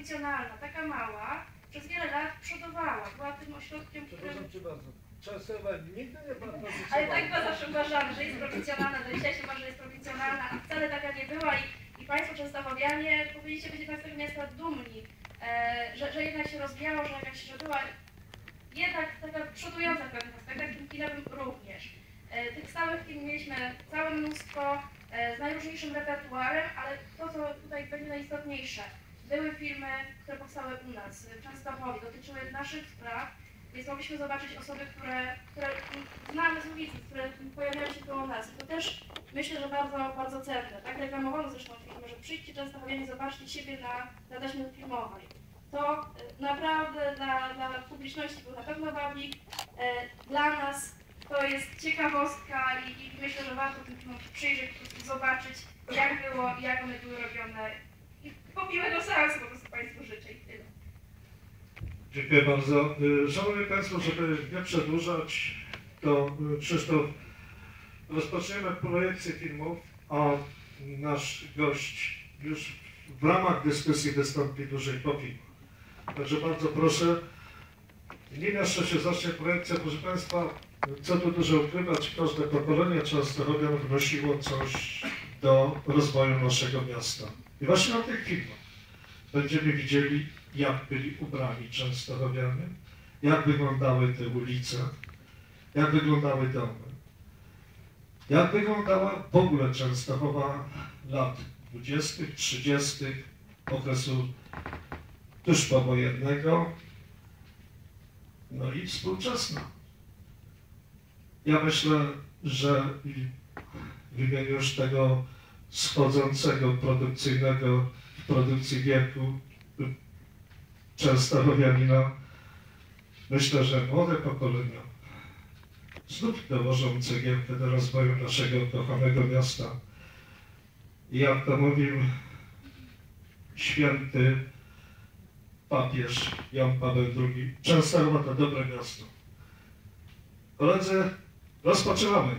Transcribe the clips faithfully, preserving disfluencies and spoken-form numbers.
prowincjonalna, taka mała, przez wiele lat przodowała, była tym ośrodkiem, którym... Przepraszam cię bardzo, Częstochowa nigdy nie była prowincjonalna. Ale tak była zawsze uważana, że jest prowincjonalna, do dzisiaj się uważa, że jest prowincjonalna, a wcale taka nie była i, i Państwo częstochowianie powinniście być jednak z tego miasta dumni, e, że, że jednak się rozwijało, że jakaś, że była jednak taka przodująca w pewnych aspektach, tym kinowym również. E, tych stałych film mieliśmy całe mnóstwo, e, z najróżniejszym repertuarem, ale to, co tutaj będzie najistotniejsze, były filmy, które powstały u nas, w Częstochowie, dotyczyły naszych spraw, więc mogliśmy zobaczyć osoby, które, które znamy z ulicy, które pojawiają się koło nas. I to też myślę, że bardzo, bardzo cenne. Tak reklamowano zresztą filmy, że przyjdźcie Częstochowianie, zobaczcie siebie na, na taśmie filmowej. To y, naprawdę dla, dla publiczności był na pewno wabik. Y, dla nas to jest ciekawostka i, i myślę, że warto tym filmom się przyjrzeć, po prostu zobaczyć, jak było i jak one były robione. I po miłego seansu po prostu Państwu życzę i tyle. Dziękuję bardzo. Szanowni Państwo, żeby nie przedłużać, to Krzysztof, rozpoczniemy projekcję filmów, a nasz gość już w ramach dyskusji wystąpi dłużej po filmach. Także bardzo proszę, nim jeszcze się zacznie projekcja, proszę Państwa, co tu dużo ukrywać, każde pokolenie Częstochowian wnosiło coś do rozwoju naszego miasta. I właśnie na tych filmach będziemy widzieli, jak byli ubrani Częstochowianie, jak wyglądały te ulice, jak wyglądały domy, jak wyglądała w ogóle Częstochowa lat dwudziestych, trzydziestych, okresu tuż powojennego, no i współczesna. Ja myślę, że w imieniu już tego schodzącego produkcyjnego w produkcji wieku Częstochowianina, myślę, że młode pokolenia znów dołożą cegiełkę do rozwoju naszego kochanego miasta. I jak to mówił święty papież Jan Paweł drugi, Częstochowa to dobre miasto. Koledzy, rozpoczynamy.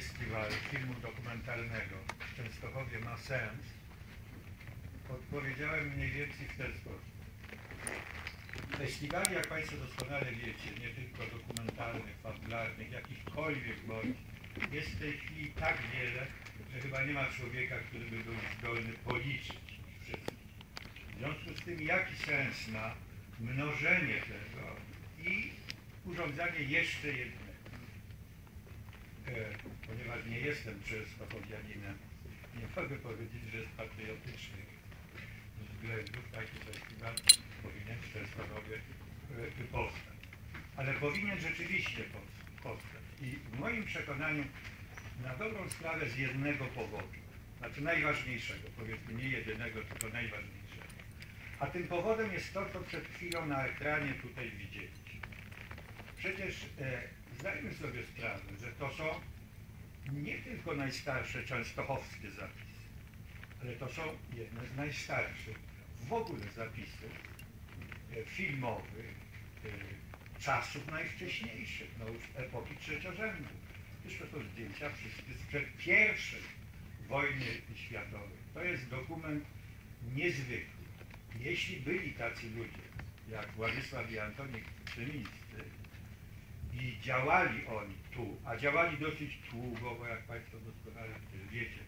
festiwal filmu dokumentalnego w Częstochowie ma sens, odpowiedziałem mniej więcej w ten sposób. Festiwali, jak Państwo doskonale wiecie, nie tylko dokumentalnych, fabularnych, jakichkolwiek bądź, jest w tej chwili tak wiele, że chyba nie ma człowieka, który by był zdolny policzyć ich wszystkich. W związku z tym, jaki sens ma mnożenie tego i urządzanie jeszcze jednego? E, ponieważ nie jestem częstochowianinem, nie mogę powiedzieć, że z patriotycznych względów taki festiwal powinien w Częstochowie e, powstać. Ale powinien rzeczywiście powstać. I w moim przekonaniu na dobrą sprawę z jednego powodu, znaczy najważniejszego, powiedzmy nie jedynego, tylko najważniejszego. A tym powodem jest to, co przed chwilą na ekranie tutaj widzieliśmy. Przecież e, zdajmy sobie sprawę, że to są nie tylko najstarsze częstochowskie zapisy, ale to są jedne z najstarszych w ogóle zapisów e, filmowych e, czasów najwcześniejszych, no już epoki trzeciorzędnej. Przecież to są zdjęcia wszystkie sprzed pierwszej wojny światowej. To jest dokument niezwykły. Jeśli byli tacy ludzie, jak Władysław i Antoni Krzymińscy i działali oni tu, a działali dosyć długo, bo jak Państwo doskonale wiecie,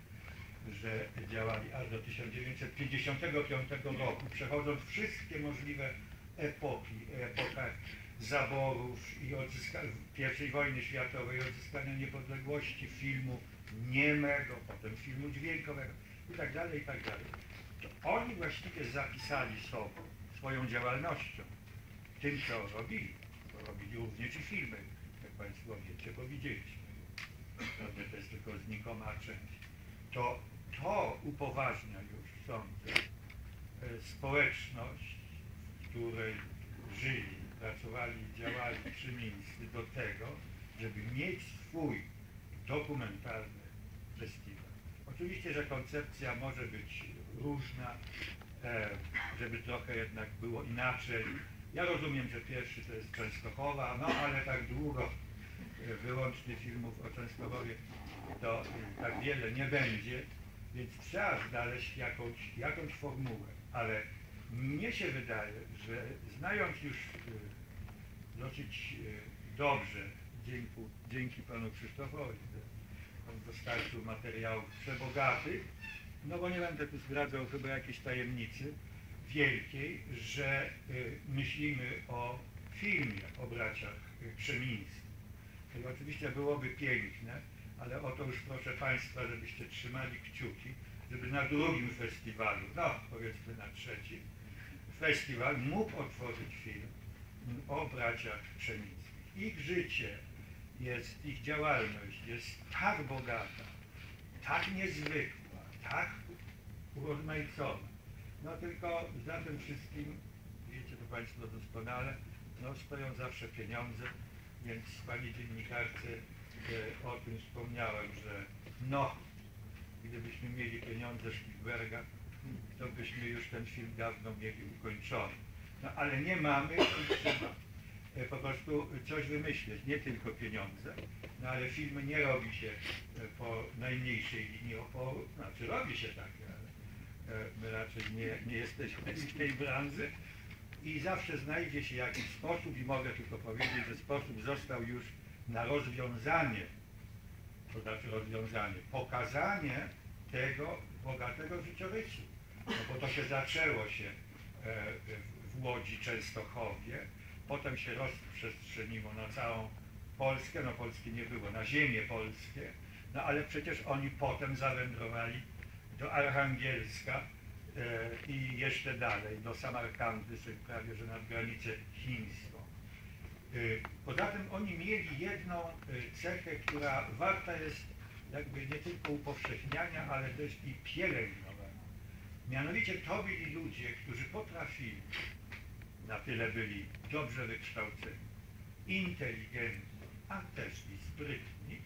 że działali aż do tysiąc dziewięćset pięćdziesiątego piątego roku, przechodząc wszystkie możliwe epoki, epoka zaborów i odzyskania pierwszej wojny światowej, odzyskania niepodległości, filmu niemego, potem filmu dźwiękowego i tak dalej, i tak dalej. To oni właściwie zapisali sobą, swoją działalnością, tym, co robili. To robili również i filmy, jak Państwo wiecie, bo widzieliśmy. Prawda, to jest tylko znikoma część. To, to upoważnia już, sądzę, społeczność, w której żyli, pracowali i działali Krzymińscy do tego, żeby mieć swój dokumentalny festiwal. Oczywiście, że koncepcja może być różna, e, żeby trochę jednak było inaczej. Ja rozumiem, że pierwszy to jest Częstochowa, no ale tak długo e, wyłącznie filmów o Częstochowie to e, tak wiele nie będzie, więc trzeba znaleźć jakąś, jakąś formułę, ale mnie się wydaje, że znając już e, dosyć e, dobrze, dzięki, dzięki panu Krzysztofowi, on dostarczył materiałów przebogatych, no bo nie będę tu zdradzał chyba jakiejś tajemnicy wielkiej, że y, myślimy o filmie o braciach Krzemińskich. To oczywiście byłoby piękne, ale o to już proszę Państwa, żebyście trzymali kciuki, żeby na drugim festiwalu, no powiedzmy na trzecim, festiwal mógł otworzyć film o braciach Krzemińskich. Ich życie jest, ich działalność jest tak bogata, tak niezwykła, tak urozmaicona. No tylko za tym wszystkim, wiecie to Państwo doskonale, no stoją zawsze pieniądze, więc Pani dziennikarce e, o tym wspomniałem, że no, gdybyśmy mieli pieniądze Spielberga, to byśmy już ten film dawno mieli ukończony. No ale nie mamy i trzeba e, po prostu coś wymyśleć, nie tylko pieniądze, no ale filmy nie robi się e, po najmniejszej linii oporu, znaczy robi się takie, ale e, my raczej nie, nie jesteśmy z tej branży i zawsze znajdzie się jakiś sposób i mogę tylko powiedzieć, że sposób został już na rozwiązanie, to znaczy rozwiązanie, pokazanie tego bogatego życiorysu, no bo to się zaczęło się e, w Łodzi, Częstochowie, potem się rozprzestrzeniło na całą Polskę, no Polski nie było, na ziemię polskie, no ale przecież oni potem zawędrowali do Archangielska e, i jeszcze dalej, do Samarkandy, czyli prawie że nad granicę chińską. E, poza tym oni mieli jedną e, cechę, która warta jest jakby nie tylko upowszechniania, ale też i pielęgnowania. Mianowicie to byli ludzie, którzy potrafili, na tyle byli dobrze wykształceni, inteligentni, a też i sprytni,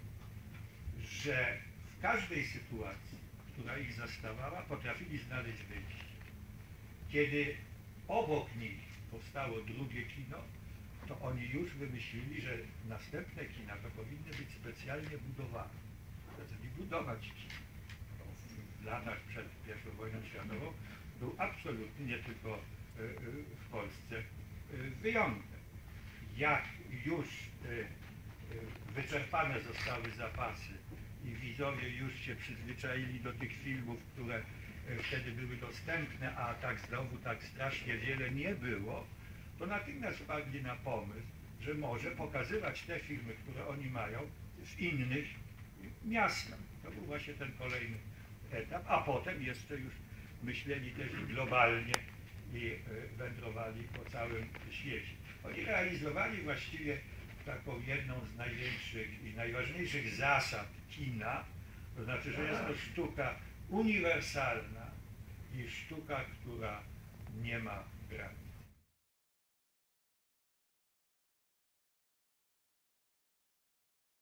że w każdej sytuacji, która ich zastawała, potrafili znaleźć wyjście. Kiedy obok nich powstało drugie kino, to oni już wymyślili, że następne kina to powinny być specjalnie budowane. zaczęli budować kino. To w latach przed pierwszą wojną światową był absolutnie nie tylko y, y, w Polsce y, wyjątek. Jak już y, y, wyczerpane zostały zapasy i widzowie już się przyzwyczaili do tych filmów, które y, wtedy były dostępne, a tak znowu tak strasznie wiele nie było, to natychmiast wpadli na pomysł, że może pokazywać te filmy, które oni mają w innych miastach. To był właśnie ten kolejny etap, a potem jeszcze już myśleli też globalnie i y, wędrowali po całym świecie. Oni realizowali właściwie taką jedną z największych i najważniejszych zasad kina, to znaczy, że jest to sztuka uniwersalna i sztuka, która nie ma granic.